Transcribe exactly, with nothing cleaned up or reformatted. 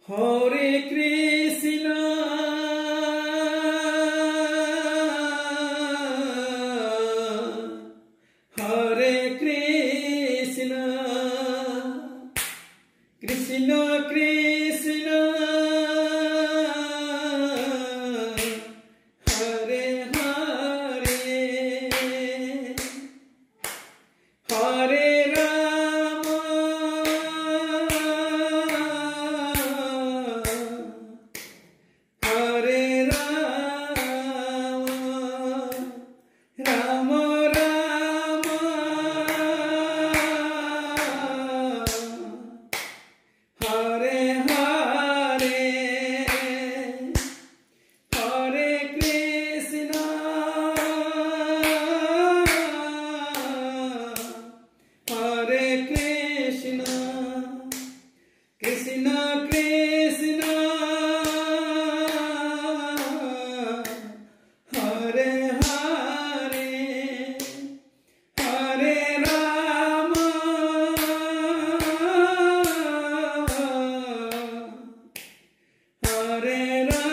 Hare Krishna, Hare Krishna, Krishna Krishna, Hare Hare, Hare Rama, Hare Rama, Rama Rama, Hare Hare, Hare Krishna, Hare Krishna, Krishna Krishna, Hare Hare, Hare Rama, Hare Rama.